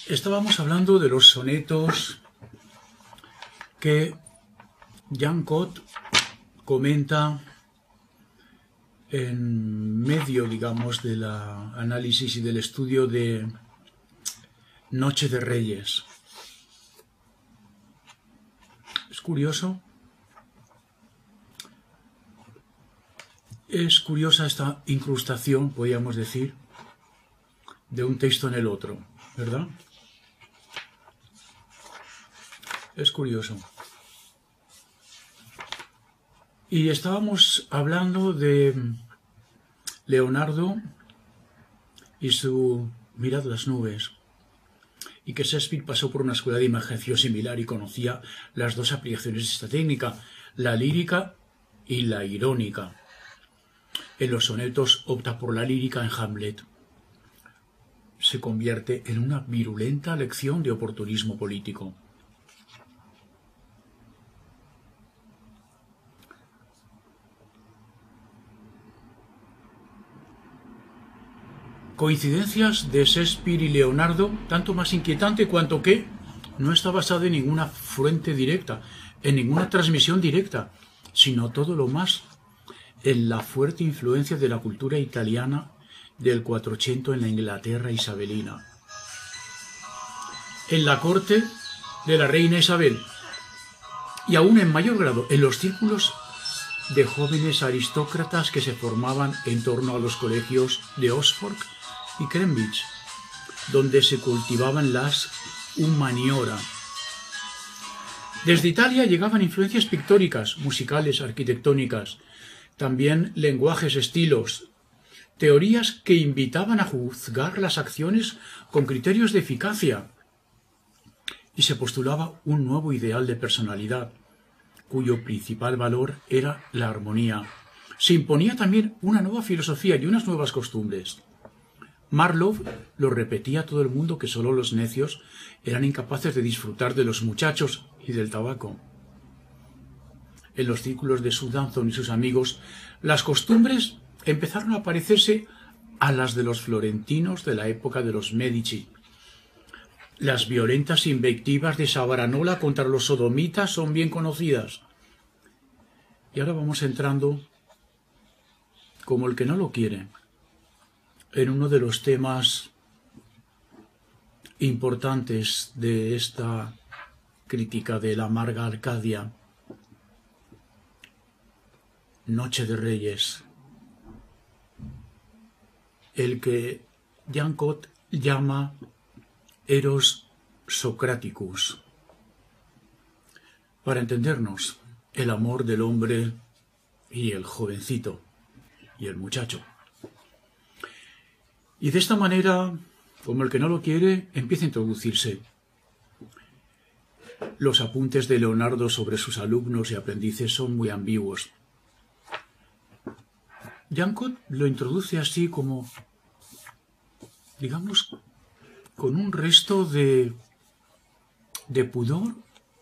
Estábamos hablando de los sonetos que Jean Cot comenta en medio, digamos, del análisis y del estudio de Noche de Reyes. Es curioso. Es curiosa esta incrustación, podríamos decir, de un texto en el otro, ¿verdad? Es curioso. Y estábamos hablando de Leonardo y su Mirad las nubes, y que Shakespeare pasó por una escuela de imaginación similar y conocía las dos aplicaciones de esta técnica, la lírica y la irónica. En los sonetos opta por la lírica en Hamlet. Se convierte en una virulenta lección de oportunismo político. Coincidencias de Shakespeare y Leonardo, tanto más inquietante cuanto que no está basada en ninguna fuente directa, en ninguna transmisión directa, sino todo lo más en la fuerte influencia de la cultura italiana del 400 en la Inglaterra isabelina. En la corte de la reina Isabel, y aún en mayor grado en los círculos de jóvenes aristócratas que se formaban en torno a los colegios de Oxford y Cambridge, donde se cultivaban las humaniora. Desde Italia llegaban influencias pictóricas, musicales, arquitectónicas, también lenguajes, estilos, teorías que invitaban a juzgar las acciones con criterios de eficacia, y se postulaba un nuevo ideal de personalidad, cuyo principal valor era la armonía. Se imponía también una nueva filosofía y unas nuevas costumbres. Marlowe lo repetía a todo el mundo que solo los necios eran incapaces de disfrutar de los muchachos y del tabaco. En los círculos de Southampton y sus amigos, las costumbres empezaron a parecerse a las de los florentinos de la época de los Medici. Las violentas invectivas de Savonarola contra los sodomitas son bien conocidas. Y ahora vamos entrando, como el que no lo quiere, en uno de los temas importantes de esta crítica de la amarga Arcadia, Noche de Reyes, el que Jean Cot llama Eros Socraticus. Para entendernos, el amor del hombre y el jovencito y el muchacho. Y de esta manera, como el que no lo quiere, empieza a introducirse. Los apuntes de Leonardo sobre sus alumnos y aprendices son muy ambiguos. Jean Cot lo introduce así como, digamos, con un resto de pudor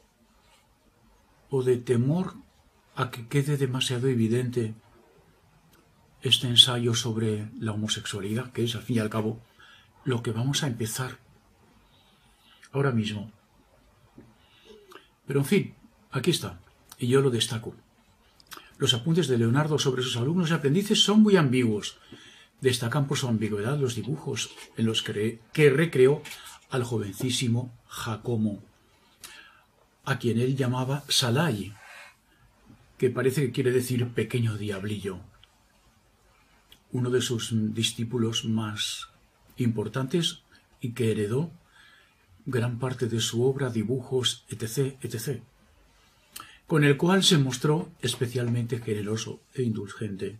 o de temor a que quede demasiado evidente este ensayo sobre la homosexualidad, que es, al fin y al cabo, lo que vamos a empezar ahora mismo. Pero, en fin, aquí está, y yo lo destaco. Los apuntes de Leonardo sobre sus alumnos y aprendices son muy ambiguos. Destacan por su ambigüedad los dibujos en los que recreó al jovencísimo Jacomo, a quien él llamaba Salai, que parece que quiere decir pequeño diablillo. Uno de sus discípulos más importantes y que heredó gran parte de su obra, dibujos, etc., etc., con el cual se mostró especialmente generoso e indulgente.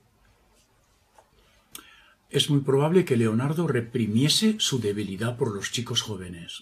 Es muy probable que Leonardo reprimiese su debilidad por los chicos jóvenes.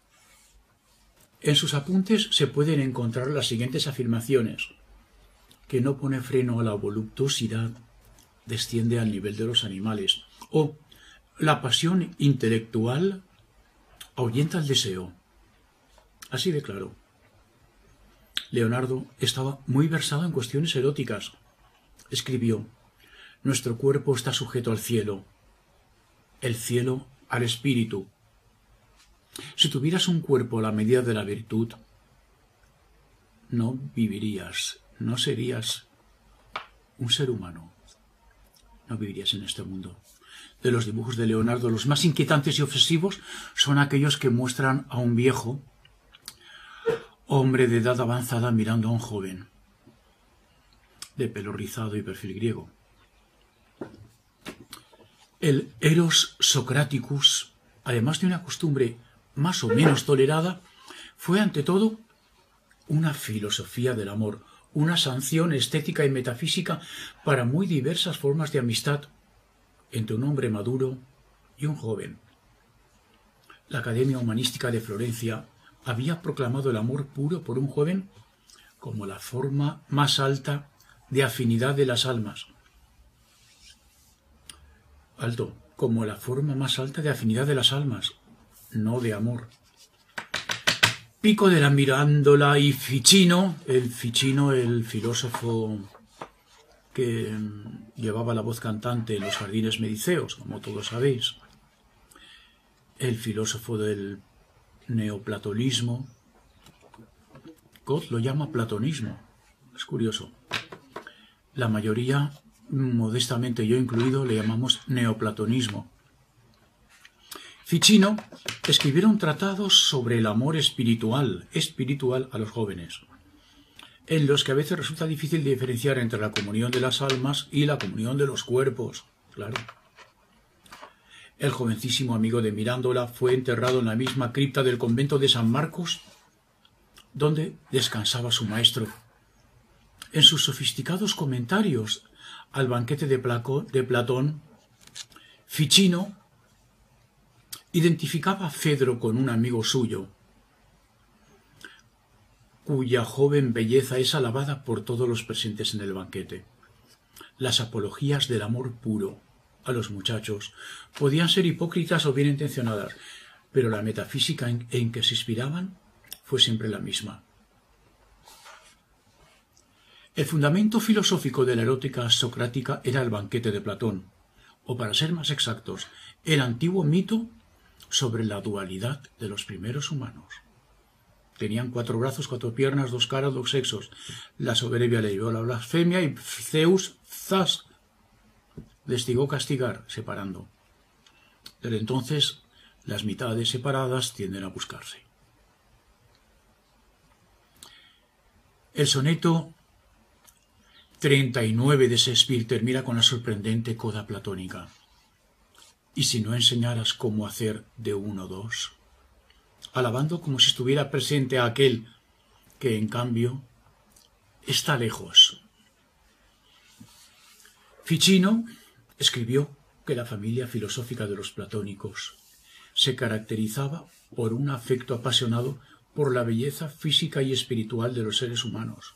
En sus apuntes se pueden encontrar las siguientes afirmaciones: que no pone freno a la voluptuosidad, desciende al nivel de los animales, o la pasión intelectual ahuyenta el deseo. Así de claro. Leonardo estaba muy versado en cuestiones eróticas. Escribió: nuestro cuerpo está sujeto al cielo, el cielo al espíritu. Si tuvieras un cuerpo a la medida de la virtud, no vivirías, no serías un ser humano, no vivirías en este mundo. De los dibujos de Leonardo, los más inquietantes y ofensivos son aquellos que muestran a un viejo hombre de edad avanzada mirando a un joven, de pelo rizado y perfil griego. El Eros Socraticus, además de una costumbre más o menos tolerada, fue ante todo una filosofía del amor, una sanción estética y metafísica para muy diversas formas de amistad entre un hombre maduro y un joven. La Academia Humanística de Florencia había proclamado el amor puro por un joven como la forma más alta de afinidad de las almas. Alto, como la forma más alta de afinidad de las almas, no de amor. Pico de la Mirandola y Ficino, el filósofo que llevaba la voz cantante en los jardines mediceos, como todos sabéis, el filósofo del neoplatonismo. Kant lo llama platonismo, es curioso. La mayoría, modestamente yo incluido, le llamamos neoplatonismo. Ficino escribieron tratados sobre el amor espiritual a los jóvenes, en los que a veces resulta difícil diferenciar entre la comunión de las almas y la comunión de los cuerpos, claro. El jovencísimo amigo de Mirandola fue enterrado en la misma cripta del convento de San Marcos, donde descansaba su maestro. En sus sofisticados comentarios al banquete de Platón, Ficino identificaba a Fedro con un amigo suyo, cuya joven belleza es alabada por todos los presentes en el banquete. Las apologías del amor puro a los muchachos podían ser hipócritas o bien intencionadas, pero la metafísica en que se inspiraban fue siempre la misma. El fundamento filosófico de la erótica socrática era el banquete de Platón, o para ser más exactos, el antiguo mito sobre la dualidad de los primeros humanos. Tenían 4 brazos, 4 piernas, 2 caras, 2 sexos. La soberbia le llevó a la blasfemia y Zeus les llegó a castigar, separando. Desde entonces, las mitades separadas tienden a buscarse. El soneto 39 de Shakespeare termina con la sorprendente coda platónica. Y si no enseñaras cómo hacer de 1 2, alabando como si estuviera presente a aquel que, en cambio, está lejos. Ficino escribió que la familia filosófica de los platónicos se caracterizaba por un afecto apasionado por la belleza física y espiritual de los seres humanos.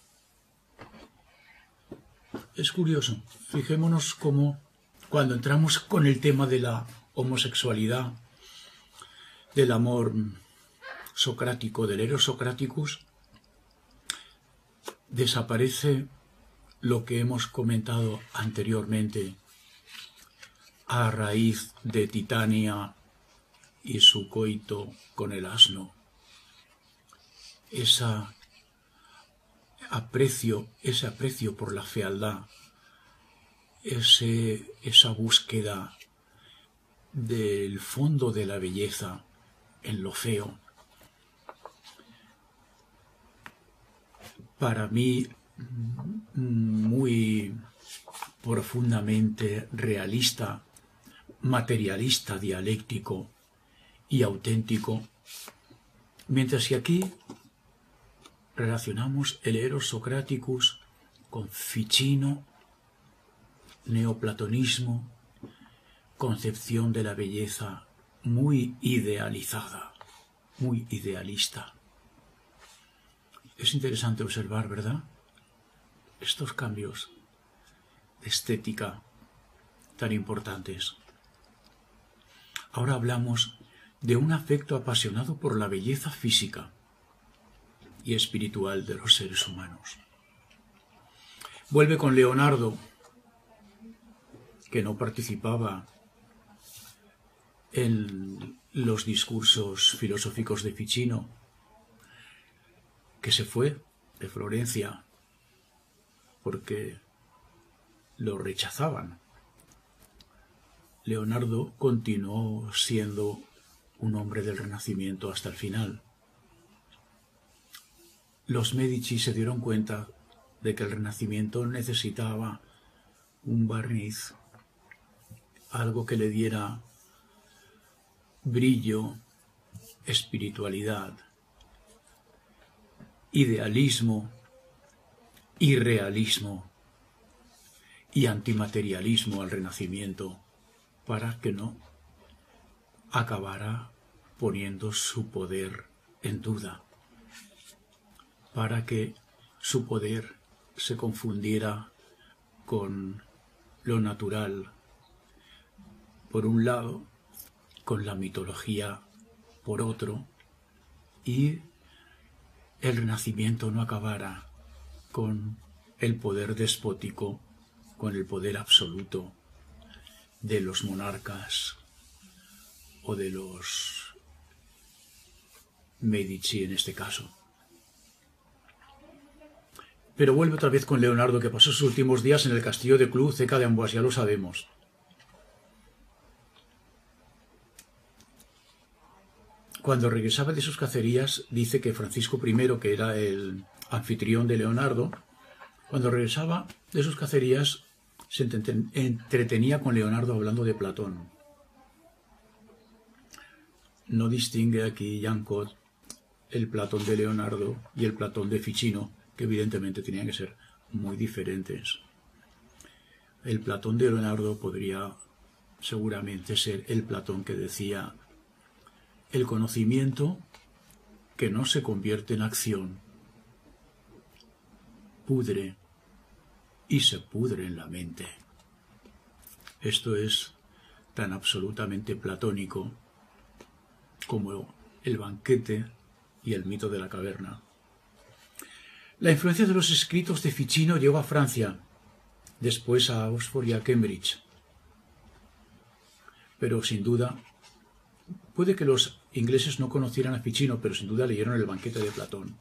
Es curioso, fijémonos cómo cuando entramos con el tema de la homosexualidad, del amor socrático, del Eros Socraticus, desaparece lo que hemos comentado anteriormente a raíz de Titania y su coito con el asno. Ese aprecio por la fealdad, esa búsqueda del fondo de la belleza en lo feo, para mí muy profundamente realista, materialista, dialéctico y auténtico, mientras que aquí relacionamos el Eros Socraticus con Ficino, neoplatonismo, concepción de la belleza muy idealizada, muy idealista. Es interesante observar, ¿verdad?, estos cambios de estética tan importantes. Ahora hablamos de un afecto apasionado por la belleza física y espiritual de los seres humanos. Vuelve con Leonardo, que no participaba en los discursos filosóficos de Ficino, que se fue de Florencia porque lo rechazaban. Leonardo continuó siendo un hombre del Renacimiento hasta el final. Los Medici se dieron cuenta de que el Renacimiento necesitaba un barniz, algo que le diera brillo, espiritualidad, idealismo, irrealismo y antimaterialismo al Renacimiento, para que no acabara poniendo su poder en duda, para que su poder se confundiera con lo natural, por un lado, con la mitología por otro, y el Renacimiento no acabara con el poder despótico, con el poder absoluto de los monarcas o de los Medici en este caso. Pero vuelve otra vez con Leonardo, que pasó sus últimos días en el castillo de Clou, cerca de Amboise, ya lo sabemos. Cuando regresaba de sus cacerías, dice que Francisco I, que era el anfitrión de Leonardo, cuando regresaba de sus cacerías, se entretenía con Leonardo hablando de Platón. No distingue aquí Jean Cot el Platón de Leonardo y el Platón de Ficino, que evidentemente tenían que ser muy diferentes. El Platón de Leonardo podría seguramente ser el Platón que decía: el conocimiento que no se convierte en acción pudre y se pudre en la mente. Esto es tan absolutamente platónico como el banquete y el mito de la caverna. La influencia de los escritos de Ficino llegó a Francia, después a Oxford y a Cambridge. Pero sin duda, puede que los ingleses no conocieran a Ficino, pero sin duda leyeron el banquete de Platón.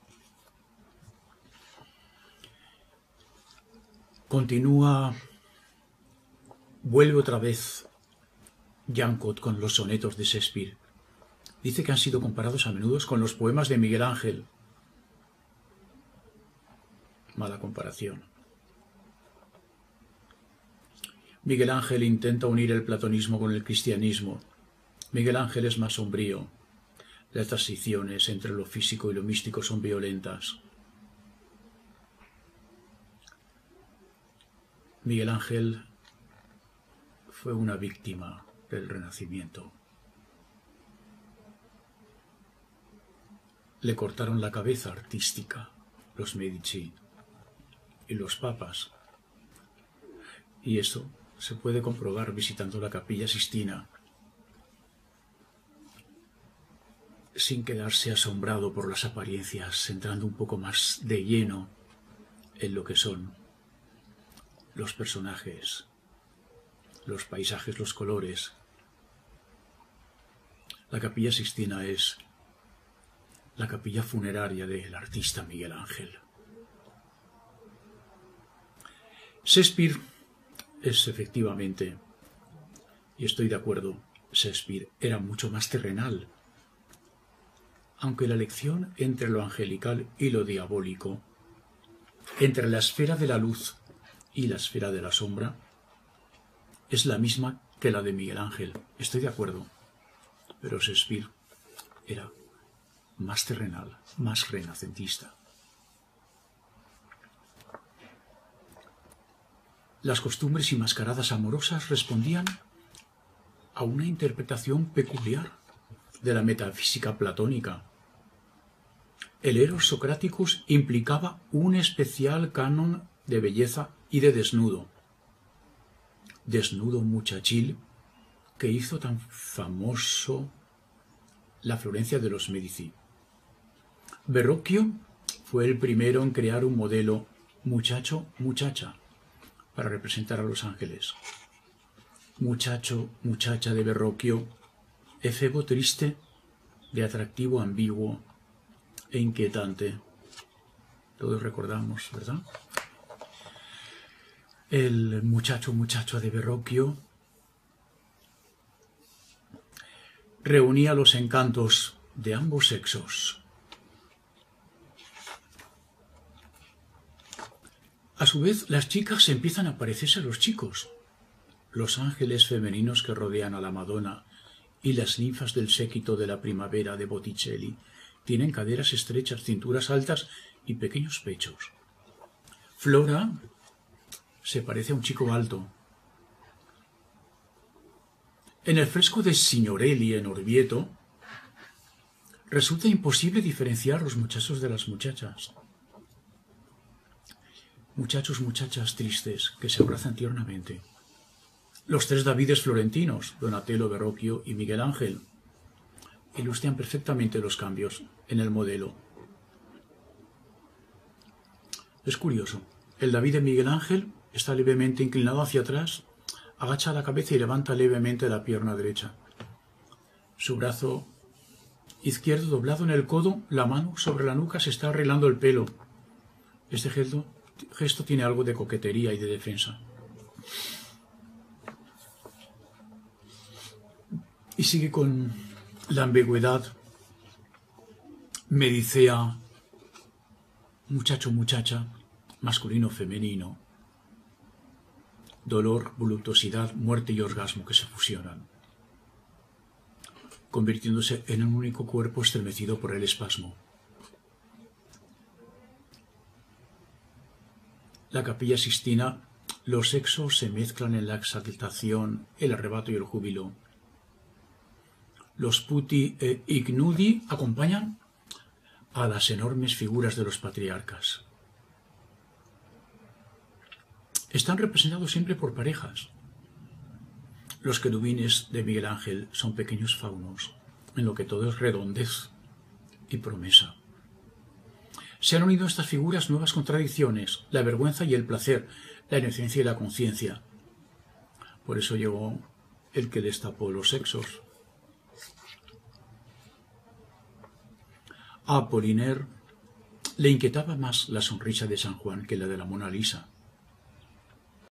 Vuelve otra vez Jean Cot con los sonetos de Shakespeare. Dice que han sido comparados a menudo con los poemas de Miguel Ángel. Mala comparación. Miguel Ángel intenta unir el platonismo con el cristianismo. Miguel Ángel es más sombrío. Las transiciones entre lo físico y lo místico son violentas. Miguel Ángel fue una víctima del Renacimiento. Le cortaron la cabeza artística los Medici y los papas. Y esto se puede comprobar visitando la Capilla Sixtina, sin quedarse asombrado por las apariencias, entrando un poco más de lleno en lo que son los personajes, los paisajes, los colores. La Capilla Sixtina es la capilla funeraria del artista Miguel Ángel. Shakespeare es efectivamente, y estoy de acuerdo, Shakespeare era mucho más terrenal. Aunque la elección entre lo angelical y lo diabólico, entre la esfera de la luz y la esfera de la sombra, es la misma que la de Miguel Ángel. Estoy de acuerdo, pero Shakespeare era más terrenal, más renacentista. Las costumbres y mascaradas amorosas respondían a una interpretación peculiar de la metafísica platónica. El Eros Socraticus implicaba un especial canon de belleza y de desnudo. Desnudo muchachil que hizo tan famoso la Florencia de los Medici. Verrocchio fue el primero en crear un modelo muchacho-muchacha para representar a los ángeles. Muchacho-muchacha de Verrocchio efebo triste, de atractivo ambiguo e inquietante. Todos recordamos, ¿verdad? El muchacho de Verrocchio reunía los encantos de ambos sexos. A su vez, las chicas empiezan a parecerse a los chicos. Los ángeles femeninos que rodean a la Madonna y las ninfas del séquito de la primavera de Botticelli tienen caderas estrechas, cinturas altas y pequeños pechos. Flora se parece a un chico alto. En el fresco de Signorelli en Orvieto resulta imposible diferenciar los muchachos de las muchachas. Muchachos, muchachas tristes que se abrazan tiernamente. Los tres Davides florentinos, Donatello, Verrocchio y Miguel Ángel, ilustran perfectamente los cambios en el modelo. Es curioso, el David de Miguel Ángel está levemente inclinado hacia atrás, agacha la cabeza y levanta levemente la pierna derecha. Su brazo izquierdo doblado en el codo, la mano sobre la nuca, se está arreglando el pelo. Este gesto tiene algo de coquetería y de defensa. Y sigue con la ambigüedad. Medicea, muchacho, muchacha, masculino, femenino. Dolor, voluptuosidad, muerte y orgasmo que se fusionan, convirtiéndose en un único cuerpo estremecido por el espasmo. La Capilla Sixtina, los sexos se mezclan en la exaltación, el arrebato y el júbilo. Los putti e ignudi acompañan a las enormes figuras de los patriarcas. Están representados siempre por parejas. Los querubines de Miguel Ángel son pequeños faunos, en lo que todo es redondez y promesa. Se han unido a estas figuras nuevas contradicciones, la vergüenza y el placer, la inocencia y la conciencia. Por eso llegó el que destapó los sexos. A Apollinaire le inquietaba más la sonrisa de San Juan que la de la Mona Lisa.